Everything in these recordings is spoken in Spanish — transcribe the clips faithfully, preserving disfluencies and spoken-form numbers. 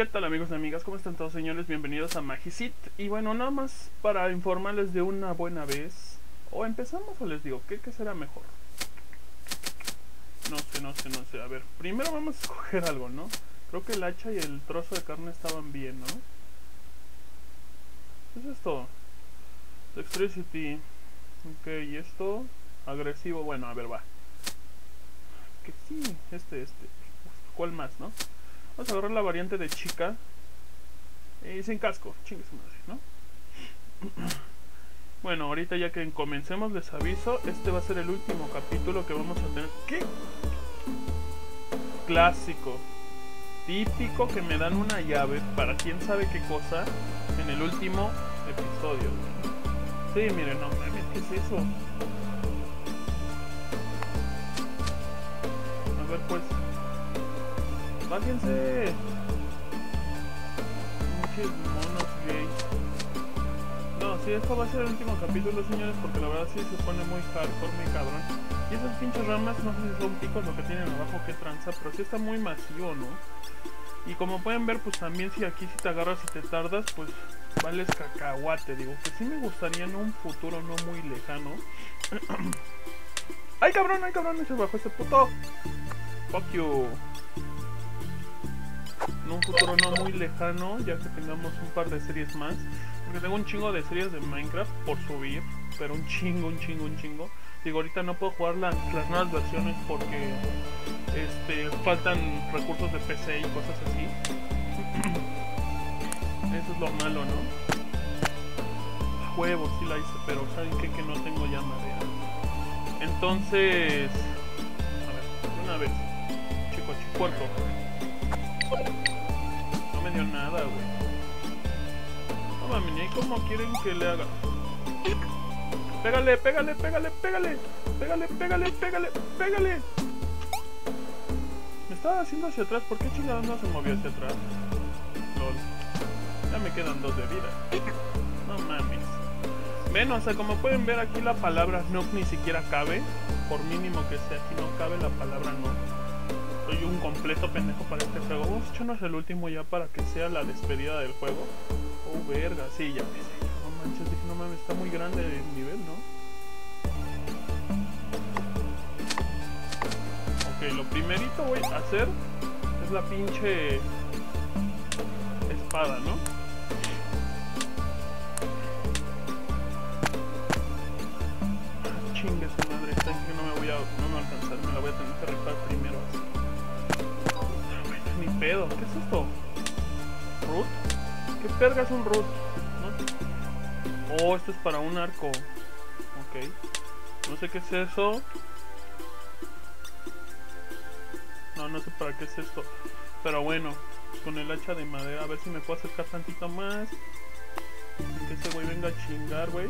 ¿Qué tal, amigos y amigas? ¿Cómo están todos, señores? Bienvenidos a Magisit. Y bueno, nada más para informarles de una buena vez. ¿O empezamos o les digo? ¿Qué, qué será mejor? No sé, no sé, no sé. A ver, primero vamos a escoger algo, ¿no? Creo que el hacha y el trozo de carne estaban bien, ¿no? Eso es todo. Dexterity. Ok, y esto... Agresivo. Bueno, a ver, va. Que sí, este, este. ¿Cuál más, no? Vamos a agarrar la variante de chica. Y sin casco, chingue su madre, ¿no? Bueno, ahorita ya que comencemos les aviso, este va a ser el último capítulo que vamos a tener. ¿Qué? Clásico. Típico que me dan una llave para quién sabe qué cosa en el último episodio. Sí, miren, no mames, ¿qué es eso? A ver, pues. ¡Bájense! Muchos monos gays. No, sí, esto va a ser el último capítulo, señores, porque la verdad sí se pone muy hardcore, muy cabrón. Y esas pinches ramas, no sé si son picos lo que tienen abajo, que tranza, pero sí está muy masivo, ¿no? Y como pueden ver, pues también si aquí si te agarras y te tardas, pues vales cacahuate. Digo que sí me gustaría en un futuro no muy lejano. ¡Ay, cabrón! ¡Ay, cabrón! Se bajó este puto. Fuck you. En un futuro no muy lejano, ya que tengamos un par de series más. Porque tengo un chingo de series de Minecraft por subir. Pero un chingo, un chingo, un chingo. Digo, ahorita no puedo jugar la, las nuevas versiones porque este, faltan recursos de P C y cosas así. Eso es lo malo, ¿no? Juegos sí la hice, pero ¿saben qué? Que no tengo ya madera. Entonces... A ver, una vez. Chico, chicuerco. No me dio nada, güey. No mames, ¿y cómo quieren que le haga? Pégale, pégale, pégale, pégale. Pégale, pégale, pégale, pégale. Me estaba haciendo hacia atrás. ¿Por qué chingados no se movió hacia atrás? Lol. Ya me quedan dos de vida. No mames. Ven, o sea, como pueden ver aquí la palabra no ni siquiera cabe. Por mínimo que sea, aquí no cabe la palabra no. Soy un completo pendejo para este juego. Vamos a echarnos el último ya para que sea la despedida del juego. Oh, verga, sí, ya empecé. No manches, dije, no mames, está muy grande el nivel, ¿no? Ok, lo primerito voy a hacer es la pinche espada, ¿no? Ah, chingue su madre, esta que no me voy a, no me va a alcanzar, me la voy a tener que rifar primero así. Ni pedo, ¿qué es esto? ¿Root? ¿Qué verga es un root? ¿No? Oh, esto es para un arco. Ok. No sé qué es eso. No, no sé para qué es esto. Pero bueno, con el hacha de madera, a ver si me puedo acercar tantito más. Que ese güey venga a chingar, güey.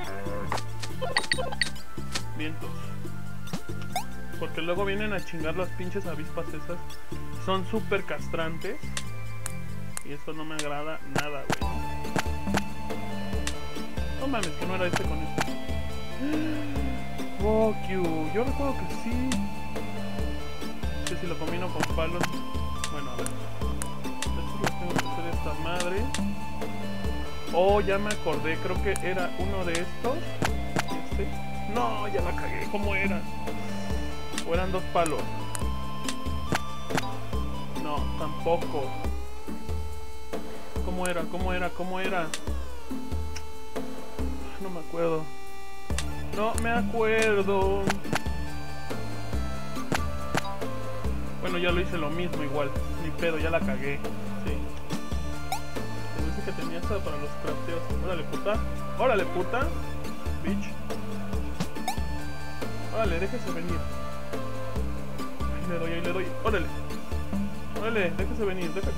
Vientos. Porque luego vienen a chingar las pinches avispas esas. Son súper castrantes. Y eso no me agrada nada, güey. No mames, que no era este con este. Fuck you. Yo recuerdo que sí. No sé si lo combino con palos. Bueno, a ver. Estos los tengo que hacer esta madre. Oh, ya me acordé. Creo que era uno de estos. Este. No, ya la cagué. ¿Cómo era? ¿O eran dos palos? No, tampoco. ¿Cómo era? ¿Cómo era? ¿Cómo era? No me acuerdo. No me acuerdo. Bueno, ya lo hice lo mismo igual. Ni pedo, ya la cagué. Sí. Se me dice que tenía esta para los crafteos. Órale, puta. Órale, puta. Bitch. Órale, déjese venir. Ahí le doy, ahí le doy. Órale. Órale, déjese venir, déjese.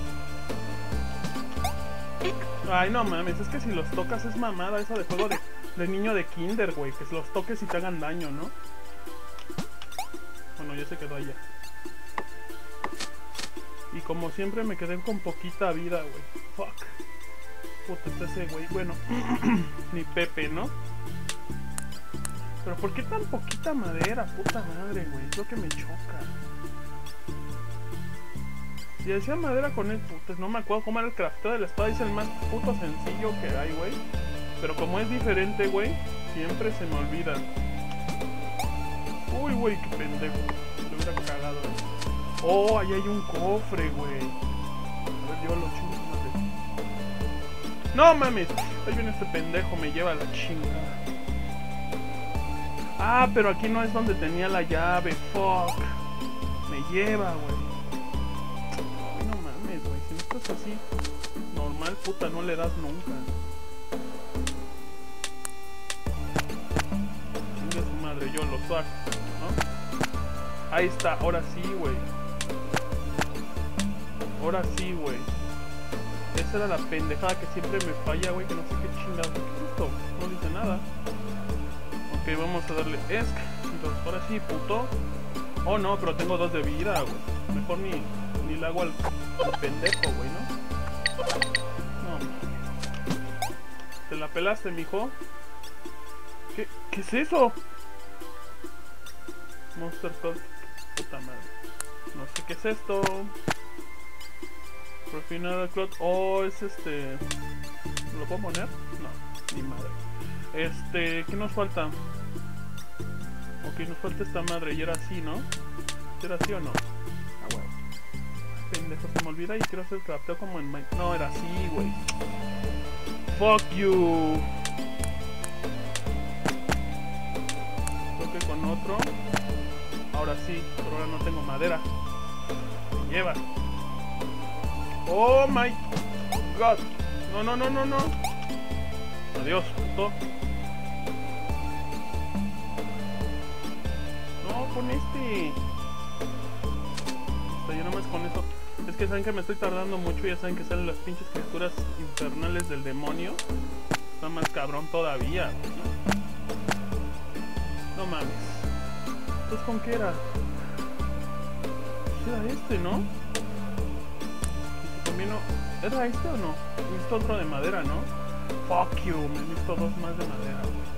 Ay, no mames, es que si los tocas es mamada eso de juego de, de niño de kinder, güey. Que los toques y te hagan daño, ¿no? Bueno, ya se quedó allá. Y como siempre me quedé con poquita vida, güey. Fuck. Puta, está ese güey. Bueno, ni Pepe, ¿no? Pero ¿por qué tan poquita madera? Puta madre, güey. Es lo que me choca. Y decía madera con el puto, no me acuerdo cómo era el crafteo de la espada, es el más puto sencillo que hay, güey. Pero como es diferente, güey, siempre se me olvida. Uy, güey, qué pendejo. Se hubiera cagado, eh. Oh, ahí hay un cofre, güey. A ver, llévalo, chingo, madre. No mames, ahí viene este pendejo, me lleva la chingada. Ah, pero aquí no es donde tenía la llave, fuck. Me lleva, güey. No mames, güey, si no estás así normal, puta, no le das nunca. Chingue su madre, yo lo saco, ¿no? Ahí está, ahora sí, güey. Ahora sí, güey. Esa era la pendejada que siempre me falla, güey, que no sé qué chingado. ¿Qué es esto? No dice nada. Ok, vamos a darle esc. Entonces, ahora sí, puto. Oh, no, pero tengo dos de vida, güey. Mejor ni, ni le hago al, al pendejo, güey, ¿no? No, mames. ¿Te la pelaste, mijo? ¿Qué, ¿Qué es eso? Monster Talk. Puta madre. No sé qué es esto. Refinada Cloud. Oh, es este... ¿Lo puedo poner? No, ni madre. Este... ¿Qué nos falta? Ok, nos falta esta madre. Y era así, ¿no? ¿Era así o no? Ah, bueno. Pendejo, se me olvida y quiero hacer crafteo como en Minecraft. No, era así, güey. Fuck you. Creo que con otro. Ahora sí, pero ahora no tengo madera. Me lleva. Oh my god. No, no, no, no, no. Adiós, puto. No, con este. Está yo nomás con eso. Es que saben que me estoy tardando mucho. Ya saben que salen las pinches criaturas infernales del demonio. Está más cabrón todavía, ¿no? No mames. Entonces, ¿con qué era? Pues era este, ¿no? Y si combino... ¿Era este o no? Necesito otro de madera, ¿no? Fuck you, me necesito dos más de madera,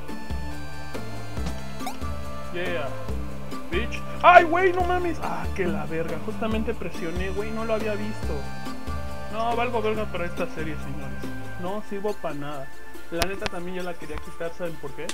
güey. Yeah. Bitch. ¡Ay, güey! ¡No mames! ¡Ah, que la verga! Justamente presioné, güey. No lo había visto. No, valgo verga para esta serie, señores. No sirvo para nada. La neta también yo la quería quitar, ¿saben por qué?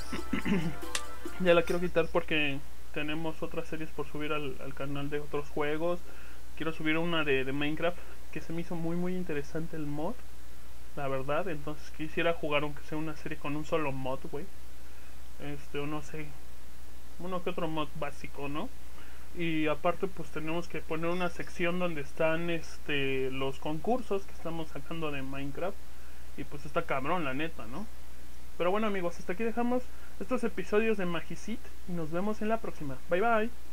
Ya la quiero quitar porque tenemos otras series por subir al, al canal de otros juegos. Quiero subir una de, de Minecraft, que se me hizo muy muy interesante el mod, la verdad. Entonces quisiera jugar aunque sea una serie con un solo mod, güey. Este, o no sé, uno que otro mod básico, ¿no? Y aparte pues tenemos que poner una sección donde están este los concursos que estamos sacando de Minecraft. Y pues está cabrón, la neta, ¿no? Pero bueno, amigos, hasta aquí dejamos estos episodios de Magisit y nos vemos en la próxima. Bye bye.